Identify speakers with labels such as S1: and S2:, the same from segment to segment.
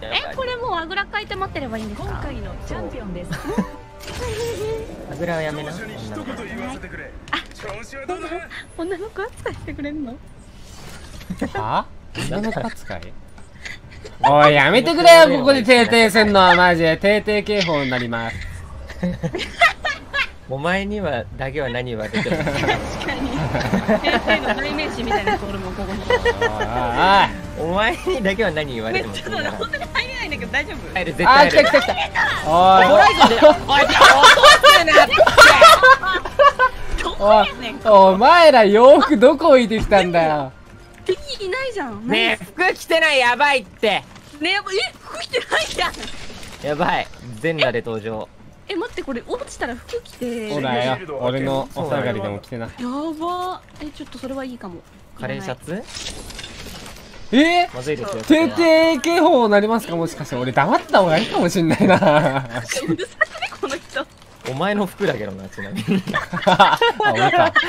S1: これもうあぐらかいて待ってればいいんですか？
S2: 今回のチャンピオンです。
S3: あぐらはやめな。
S1: 女の子扱いしてくれんの？
S4: は？女の子扱い？おいやめてくれよ、ここで定定すんのは。マジで定定警報になります。
S3: お前にはだけは何言われてる。
S1: 確かに先生の代名詞みたいな人おるもん、ここに。
S3: お前にだけは何言われても。
S1: ちょっと待って、本当に入れないんだけど大丈夫？
S3: 入る、絶対入る。
S4: 来た来た来た。おい
S3: ホライゾンで、おい、落としてなって。
S4: お前ら洋服どこ置いてきたんだよ。
S1: 敵いないじゃん。
S3: ねえ、服着てない、やばいって。
S1: ねえ、服着てないじゃん。
S3: やばい、全裸で登場。
S1: 待って、これ落ちたら服着て。
S4: ほらよ、俺のお下がりでも着てな。
S1: やば。ちょっとそれはいいかも。
S3: カレーシャツ？まずいですよ。
S4: 定定警報なりますか？もしかして俺黙った方がいいかもしんないな。
S1: うるさくね、この人。
S3: お前の服だけどな、ちなみに。
S4: 俺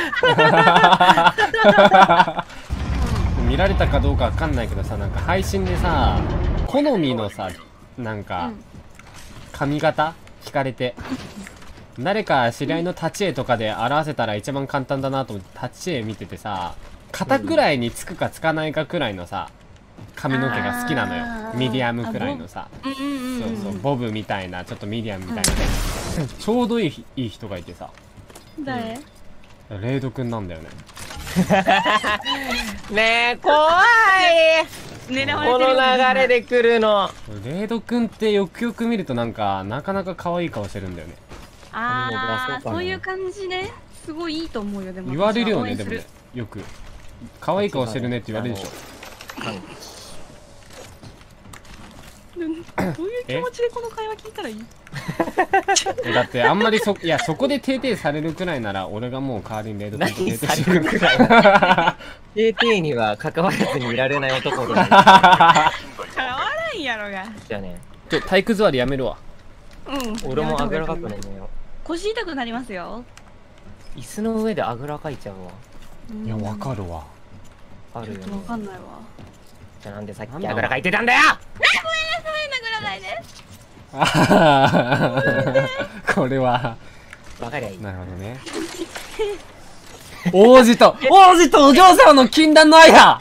S4: か。見られたかどうかわかんないけどさ、なんか配信でさ、好みのさ、なんか、髪型聞かれて、誰か知り合いの立ち絵とかで表せたら一番簡単だなと思って立ち絵見ててさ、肩くらいにつくかつかないかくらいのさ、髪の毛が好きなのよ。ミディアムくらいのさ。そうそう、ボブみたいな、ちょっとミディアムみたいな。ちょうどいい人がいてさ。
S1: 誰？
S4: レイドくんなんだよね。
S3: ねえ、怖い。
S1: 狙われてる。
S3: この流れで来るの。
S4: レイドくんってよくよく見るとなんか、なかなか可愛い顔してるんだよね。
S1: そういう感じね。すごいいいと思うよ、でも。
S4: 言われるよね、でもね。よく。可愛い顔してるねって言われるでしょ。
S1: どういう気持ちでこの会話聞いたらいい？
S4: だってあんまりそこで定定されるくらいなら俺がもう代わりにレイド君と定定してるくらい。
S3: 定定には関わらずにいられない男だ。
S1: 変わらんやろが。
S3: じゃあね。
S4: 体育座りやめるわ。
S3: 俺もあぐらかくのねよ。
S1: 腰痛くなりますよ。
S3: 椅子の上であぐらかいちゃうわ。
S4: いや、わかるわ。
S3: あるよね。
S1: わかんないわ。
S3: じゃあなんでさっきあぐらかいてたんだよ。
S1: ごめんなさい、殴らないで。
S4: これは
S3: わかりゃいい。
S4: なるほどね。王子とお嬢様の禁断の間。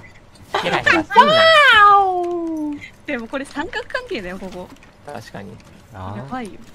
S1: でもこれ三角関係だよ、ここ。
S3: 確かに。
S1: やばいよ。